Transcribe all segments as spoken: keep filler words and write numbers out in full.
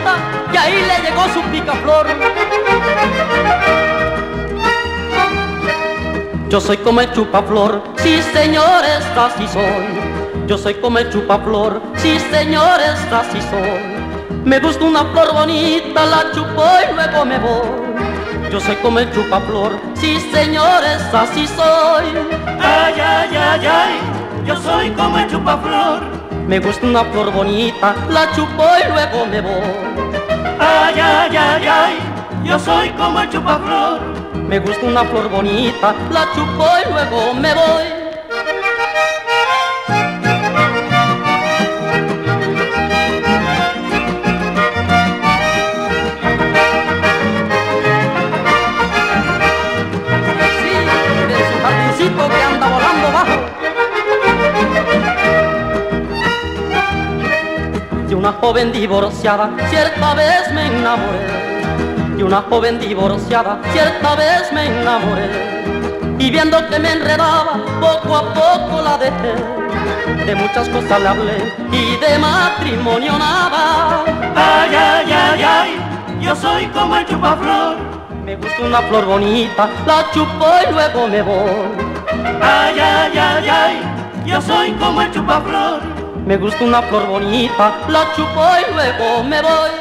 bonita y ahí le llegó su picaflor. Yo soy como el chupaflor, sí señores, así soy. Yo soy como el chupaflor, sí señores, así soy. Me gusta una flor bonita, la chupo y luego me voy. Yo soy como el chupaflor, sí señores, así soy. Ay, ay, ay, ay, yo soy como el chupaflor. Me gusta una flor bonita, la chupo y luego me voy. Ay, ay, ay, ay, yo soy como el chupaflor. Me gusta una flor bonita, la chupo y luego me voy. Sí, de su jardincito que anda volando bajo. De una joven divorciada, cierta vez me enamoré. De una joven divorciada, cierta vez me enamoré. Y viendo que me enredaba, poco a poco la dejé. De muchas cosas le hablé y de matrimonio nada. Ay, ay, ay, ay, yo soy como el chupaflor. Me gusta una flor bonita, la chupo y luego me voy. Ay, ay, ay, ay, yo soy como el chupaflor. Me gusta una flor bonita, la chupo y luego me voy.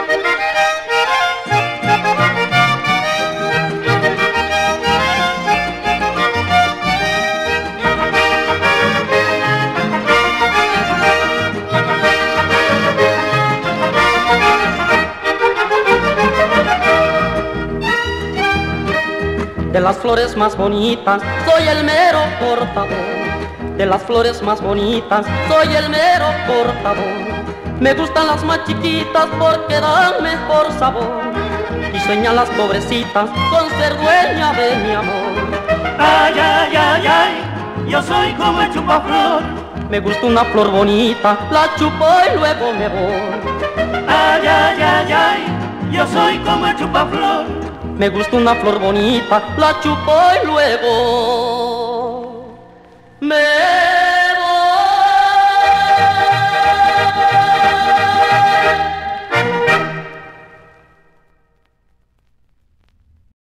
De las flores más bonitas, soy el mero cortador. De las flores más bonitas, soy el mero cortador. Me gustan las más chiquitas porque dan mejor sabor. Y sueñan las pobrecitas con ser dueña de mi amor. Ay, ay, ay, ay, yo soy como el chupaflor. Me gusta una flor bonita, la chupo y luego me voy. Ay, ay, ay, ay, yo soy como el chupaflor. Me gusta una flor bonita, la chupo y luego me